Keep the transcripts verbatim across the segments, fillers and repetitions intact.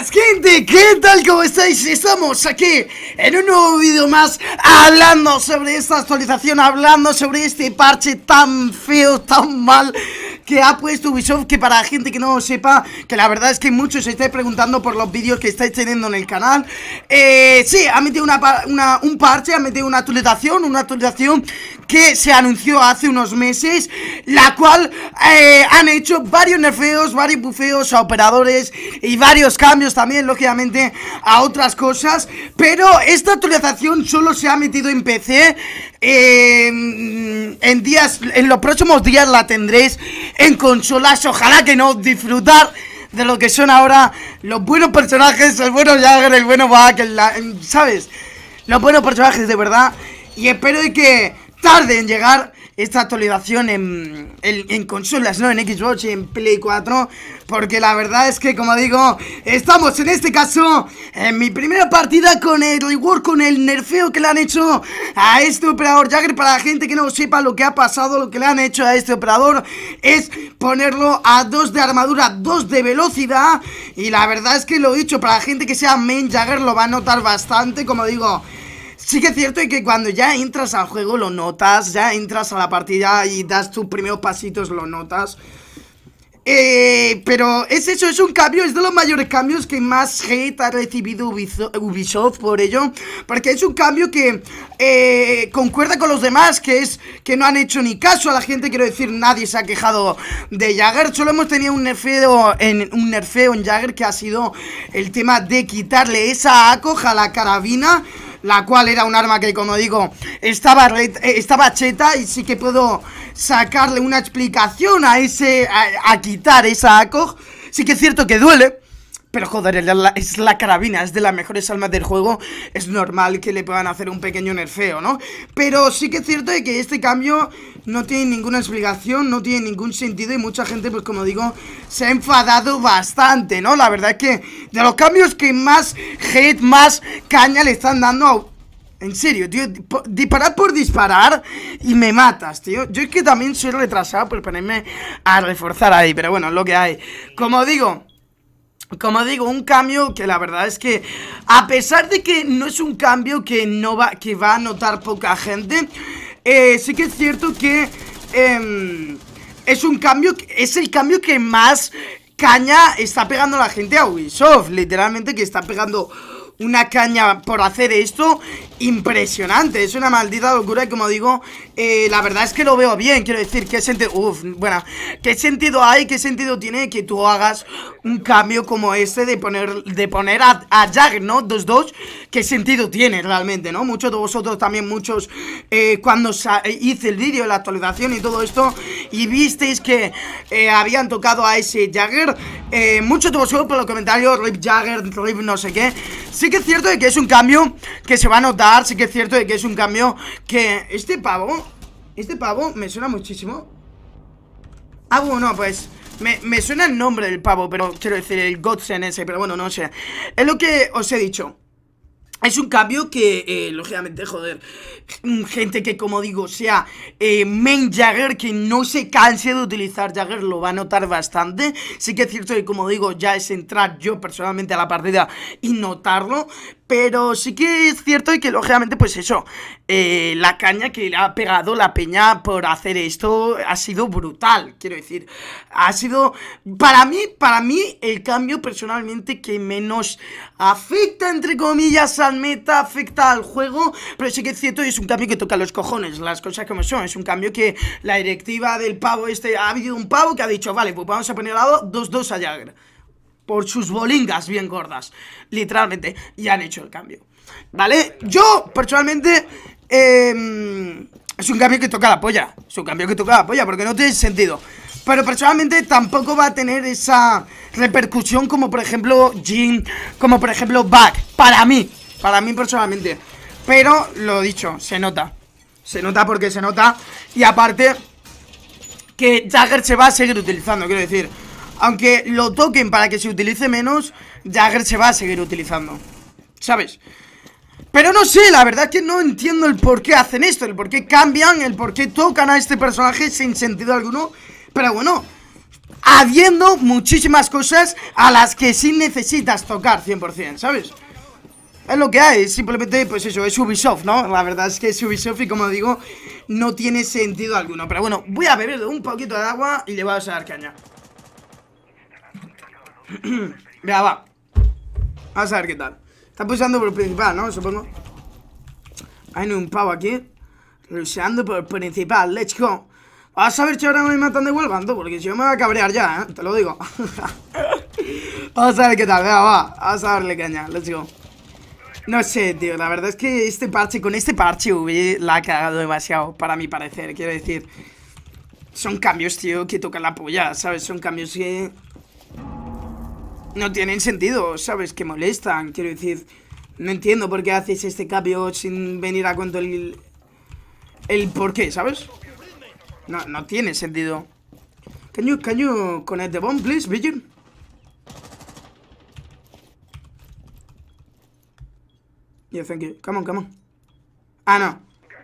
Buenas gente, ¿qué tal? ¿Cómo estáis? Estamos aquí en un nuevo vídeo más hablando sobre esta actualización, hablando sobre este parche tan feo, tan mal que ha puesto Ubisoft, que para la gente que no lo sepa, que la verdad es que muchos se estáis preguntando por los vídeos que estáis teniendo en el canal. eh, Sí, ha metido una, una, un parche, ha metido una actualización, una actualización que se anunció hace unos meses, la cual eh, han hecho varios nerfeos, varios bufeos a operadores y varios cambios también, lógicamente, a otras cosas. Pero esta actualización solo se ha metido en P C. eh, En días, en los próximos días la tendréis en consolas. Ojalá que no, disfrutar de lo que son ahora los buenos personajes, el bueno Jagger, el bueno Buck, el, ¿sabes? Los buenos personajes de verdad. Y espero que tarde en llegar esta actualización en, en, en consolas, ¿no? En Xbox y en Play cuatro. Porque la verdad es que, como digo, estamos en este caso en mi primera partida con el reward, con el nerfeo que le han hecho a este operador Jagger. Para la gente que no sepa lo que ha pasado, lo que le han hecho a este operador es ponerlo a dos de armadura, dos de velocidad. Y la verdad es que lo dicho, para la gente que sea main Jagger lo va a notar bastante, como digo. Sí que es cierto que cuando ya entras al juego lo notas, ya entras a la partida y das tus primeros pasitos, lo notas. Eh, pero es eso, es un cambio, es de los mayores cambios que más hate ha recibido Ubisoft por ello. Porque es un cambio que eh, concuerda con los demás, que es que no han hecho ni caso a la gente. Quiero decir, nadie se ha quejado de Jagger. Solo hemos tenido un nerfeo en, un nerfeo en Jagger, que ha sido el tema de quitarle esa acoja a la carabina, la cual era un arma que, como digo, estaba, red, eh, estaba cheta. Y sí que puedo sacarle una explicación a ese, a, a quitar esa A C O G. Sí que es cierto que duele, pero joder, es la, es la carabina, es de las mejores armas del juego. Es normal que le puedan hacer un pequeño nerfeo, ¿no? Pero sí que es cierto de que este cambio no tiene ninguna explicación, no tiene ningún sentido. Y mucha gente, pues como digo, se ha enfadado bastante, ¿no? La verdad es que de los cambios que más hate, más caña le están dando a... En serio, tío, disparar por disparar y me matas, tío. Yo es que también soy retrasado por ponerme a reforzar ahí, pero bueno, es lo que hay. Como digo... Como digo, un cambio que la verdad es que, a pesar de que no es un cambio que no va, que va a notar poca gente, eh, sí que es cierto que eh, es un cambio, es el cambio que más caña está pegando la gente a Ubisoft. Literalmente que está pegando una caña por hacer esto impresionante. Es una maldita locura y, como digo, eh, la verdad es que lo veo bien. Quiero decir, ¿qué sentido? Uf, bueno, ¿qué sentido hay? ¿Qué sentido tiene que tú hagas un cambio como este de poner, de poner a, a Jagger, ¿no? dos dos. ¿Qué sentido tiene realmente, no? Muchos de vosotros también, muchos, eh, cuando hice el vídeo, la actualización y todo esto, y visteis que eh, habían tocado a ese Jagger, eh, muchos de vosotros por los comentarios, Rip Jagger, Rip no sé qué. Sí que es cierto de que es un cambio que se va a notar. Sí que es cierto de que es un cambio que... Este pavo, este pavo me suena muchísimo. Ah, bueno, pues me, me suena el nombre del pavo, pero quiero decir el Godsen ese, pero bueno, no sé. Es lo que os he dicho. Es un cambio que, eh, lógicamente, joder, gente que, como digo, sea eh, main Jagger, que no se canse de utilizar Jagger, lo va a notar bastante. Sí que es cierto que, como digo, ya es entrar yo personalmente a la partida y notarlo. Pero sí que es cierto y que, lógicamente, pues eso, eh, la caña que le ha pegado la peña por hacer esto ha sido brutal. Quiero decir, ha sido, para mí, para mí, el cambio personalmente que menos afecta, entre comillas, al meta, afecta al juego. Pero sí que es cierto y es un cambio que toca los cojones, las cosas como son. Es un cambio que la directiva del pavo este, ha habido un pavo que ha dicho, vale, pues vamos a poner a dos dos a Jagger por sus bolingas bien gordas, literalmente, y han hecho el cambio, ¿vale? Yo, personalmente, eh, es un cambio que toca la polla. Es un cambio que toca la polla, porque no tiene sentido. Pero personalmente tampoco va a tener esa repercusión como, por ejemplo, Jin, como por ejemplo Buck. Para mí, para mí personalmente. Pero, lo dicho, se nota. Se nota porque se nota. Y aparte, que Jagger se va a seguir utilizando, quiero decir. Aunque lo toquen para que se utilice menos, Jagger se va a seguir utilizando, ¿sabes? Pero no sé, la verdad que no entiendo el por qué hacen esto, el por qué cambian, el por qué tocan a este personaje sin sentido alguno. Pero bueno, habiendo muchísimas cosas a las que sí necesitas tocar cien por cien, ¿sabes? Es lo que hay, simplemente pues eso, es Ubisoft, ¿no? La verdad es que es Ubisoft y como digo, no tiene sentido alguno. Pero bueno, voy a beber un poquito de agua y le vamos a dar caña. Venga, va. Vamos a ver qué tal. Está pulsando por el principal, ¿no? Supongo. Hay un pavo aquí luchando por el principal, let's go. Vas a ver si ahora me matan de Huelva, porque si yo me voy a cabrear ya, ¿eh? Te lo digo. Vamos a ver qué tal, venga, va. Vamos a darle caña, let's go. No sé, tío, la verdad es que este parche, con este parche V la ha cagado demasiado, para mi parecer, quiero decir. Son cambios, tío, que tocan la polla, ¿sabes? Son cambios que no tienen sentido, ¿sabes? Que molestan, quiero decir. No entiendo por qué haces este cambio sin venir a cuento el, el por qué, ¿sabes? No, no tiene sentido. Can you, can you connect the bomb, please, Virgin? Yeah, thank you. Come on, come on. Ah, no.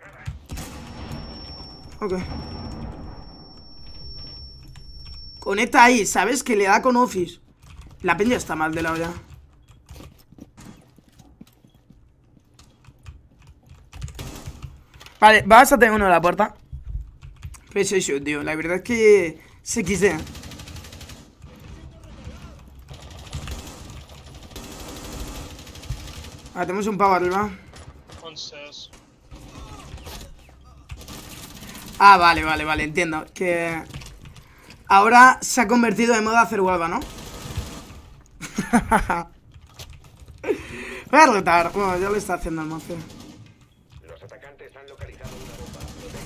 Ok. Conecta ahí, ¿sabes? Que le da con Office. La peña está mal de la olla. Vale, vas a tener uno de la puerta. Pues eso, tío. La verdad es que se quise. Ah, tenemos un pavo arriba. Ah, vale, vale, vale, entiendo. Que ahora se ha convertido en modo hacer huelga, ¿no? Voy a retar. Bueno, ya lo está haciendo el monstruo. Los atacantes han localizado una bomba.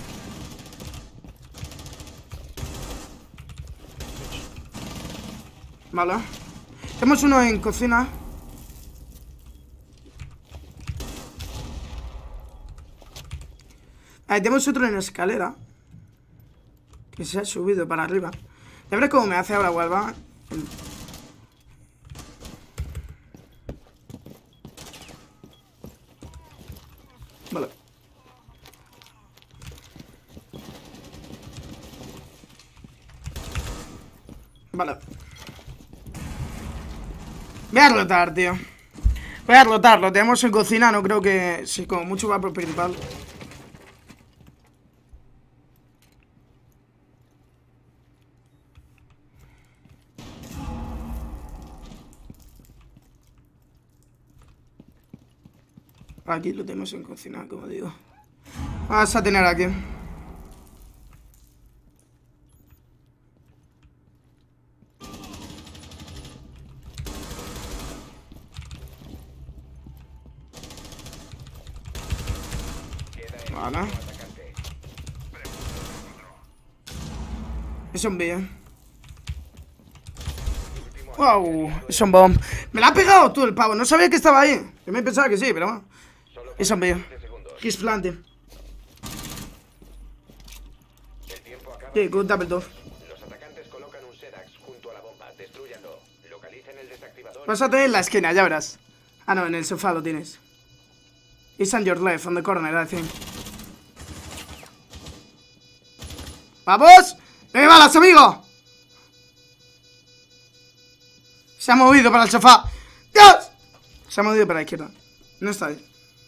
Vale. Tenemos uno en cocina. Ahí tenemos otro en escalera. Que se ha subido para arriba. Ya veré cómo me hace ahora Huelva. Vale. Vale. Voy a rotar, tío. Voy a rotar, lo tenemos en cocina. No creo que... Sí, como mucho va por principal. Aquí lo tenemos en cocina, como digo. Vamos a tener aquí. Vale. Es un B. Wow, es un bomb. Me la ha pegado tú el pavo. No sabía que estaba ahí. Yo me pensaba que sí, pero bueno. Es un B. He's planting. Sí, good double door. Los atacantes colocan un Sedax junto a la bomba. Destrúyanlo. Localicen el desactivador. Pásate en la esquina, ya verás. Ah, no, en el sofá lo tienes. It's on your left, on the corner, I think. ¡Vamos! ¡No me balas, amigo! Se ha movido para el sofá. ¡Dios! Se ha movido para la izquierda. No está ahí.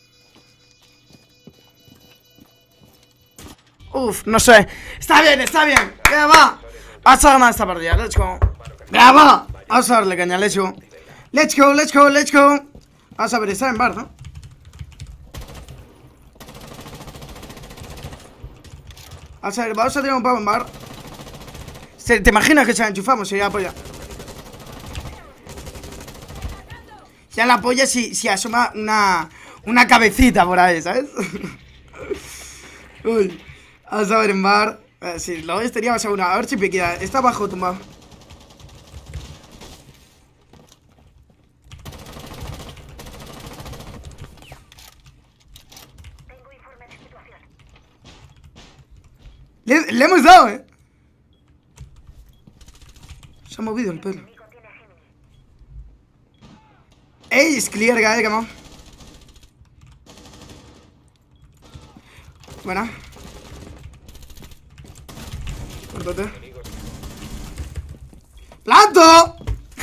Uf, no sé. Está bien, está bien. Venga, va. Vamos a ganar esta partida. Let's go. Venga, va. Vamos a darle caña. Let's go. Let's go, let's go, let's go. Vamos a ver, está en bar, ¿no? Vamos a ver, vamos a tirar un pavo en bar. ¿Te imaginas que se la enchufamos? Sería polla. Ya la polla si, si asoma una Una cabecita por ahí, ¿sabes? Uy. Vamos a ver en bar. Eh, sí, lo estaríamos a una. A ver si me queda. Está abajo tumbado. Le, le hemos dado, eh. Se ha movido el pelo. Ey, es clear, guy, come on. Buena. Córtate. ¡Planto!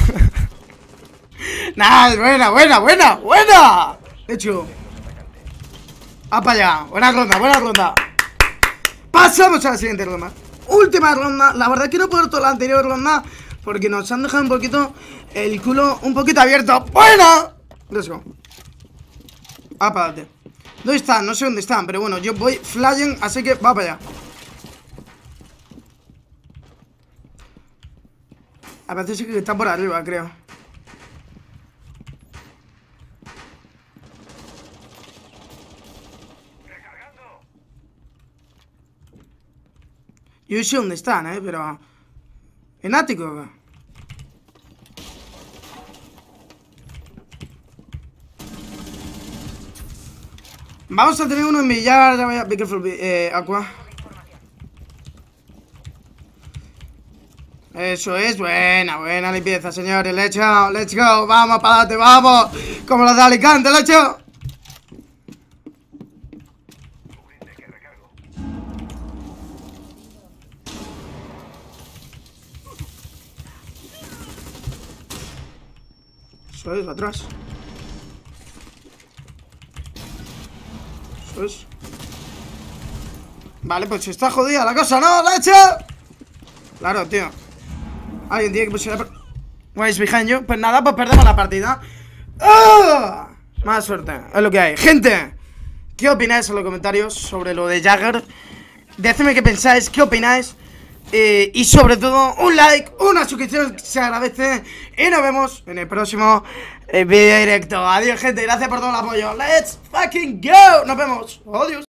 Nah, buena, buena, buena, buena. Hecho. Va para allá. Buena ronda, buena ronda. Pasamos a la siguiente ronda. Última ronda. La verdad es que no puedo toda la anterior ronda porque nos han dejado un poquito el culo un poquito abierto. ¡Buena! Let's go. Va para adelante. ¿Dónde están? No sé dónde están, pero bueno, yo voy flying, así que va para allá. A veces sí que está por arriba, creo. Yo sé dónde están, eh, pero... ¿En ático? Vamos a tener uno en millar. Ya voy a... Be careful, eh, Aqua. Eso es, buena, buena limpieza, señores. Let's go, let's go. Vamos para adelante, vamos. Como los de Alicante, let's go. Eso es, atrás. Eso es. Vale, pues está jodida la cosa, ¿no? ¡La he hecho! Claro, tío. Alguien tiene que pusieron la... Wise behind you. Pues nada, pues perdemos la partida. ¡Oh! Más suerte, es lo que hay. Gente, ¿qué opináis en los comentarios sobre lo de Jagger? Decidme qué pensáis, qué opináis. Eh, y sobre todo, un like, una suscripción se agradece. Y nos vemos en el próximo eh, video directo. Adiós, gente, gracias por todo el apoyo. Let's fucking go. Nos vemos. Adiós.